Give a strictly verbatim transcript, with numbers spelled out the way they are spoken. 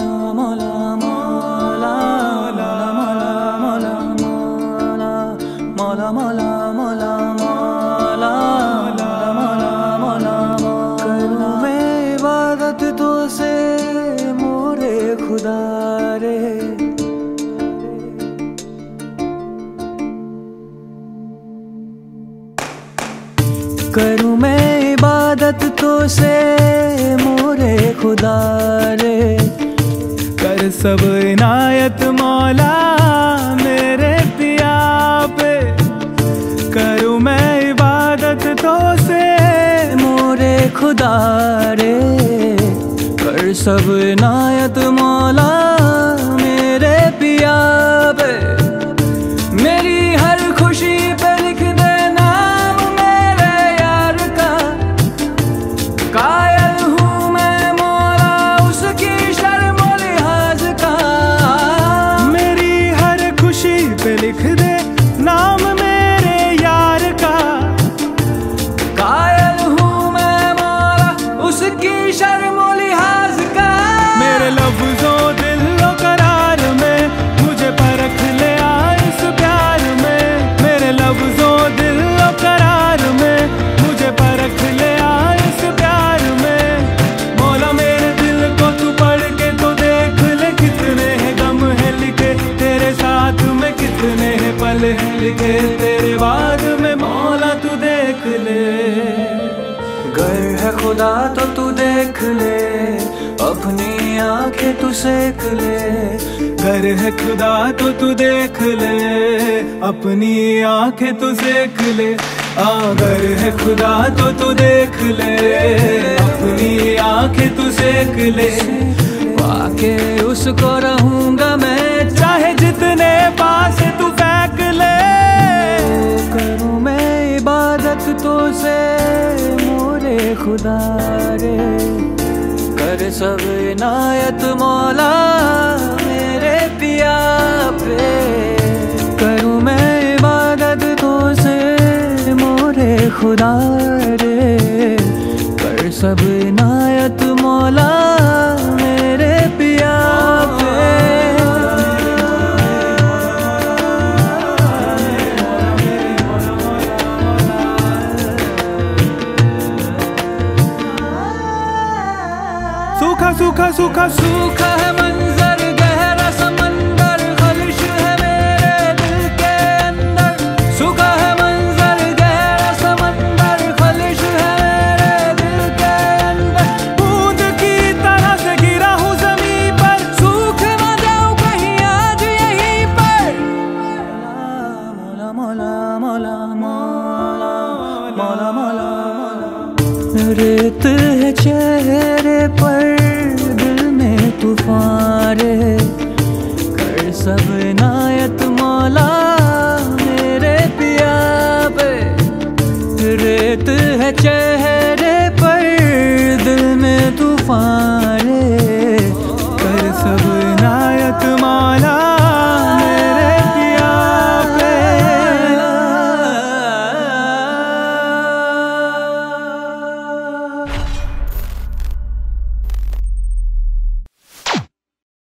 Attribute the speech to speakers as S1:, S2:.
S1: करूं मैं इबादत तो से मोरे खुदा रे। करूं मैं इबादत तो से मोरे खुदा रे।
S2: कर सब इनायत मौला मेरे पिया पे। करूं मैं इबादत तो से
S1: मोरे खुदा रे। कर सब इनायत मौला मेरे पिया पे। मेरी हर खुशी पे लिख दे नाम मेरे यार का। कायल हूँ मैं मौला उसकी शर्म लिहाज का।
S2: मेरी हर खुशी पे लिख दे नाम मेरे यार का।
S1: कायल हूँ मैं मौला उसकी शर्म लिहाज का।
S2: मेरे लफ्जों दिलो करार में मुझे परख ले आ इस प्यार में। मेरे लफ्जों दिलो करार में मुझे परख ले आ इस प्यार में। मौला मेरे दिल को तू पढ़ के तो देख ले कितने हैं गम है लिखे तेरे साथ में। कितने हैं पल है लिखे तेरे बाद में। मौला तू देख ले।
S1: गर है खुदा तो तू देख ले अपनी आंखें तू सेक ले।
S2: घर है खुदा तो तू देख ले अपनी आंखें तू सेक ले। अगर है खुदा तो तू देख ले अपनी आंखें तू सेक ले।
S1: पाके उसको रहूंगा मैं
S2: चाहे जितने पास तू फेंक ले।
S1: करूं मैं इबादत तो से मोरे खुदा रे। कर सब इनायत मौला मेरे पिया पे। करूं मैं इबादत तो से मोरे खुदा रे। कर सब इनायत मौला मेरे पिया पे।
S2: सूखा सूखा सूखा
S1: सूखा है मंजर गहरा समंदर खलिश है मेरे दिल के अंदर। सूखा है मंजर गहरा समंदर खलिश है मेरे दिल के अंदर।
S2: बूंद की तरह से गिरा हूँ जमीन पर।
S1: सूख न जाऊं कहीं आज यहीं पर। मौला मौला मौला मौला मौला मौला मौला। रेत है चेहरे पर दिल में तूफान रे। कर सब इनायत मौला मेरे पिया पे। रेत है चेहरे पर दिल में तूफान रे। कर सब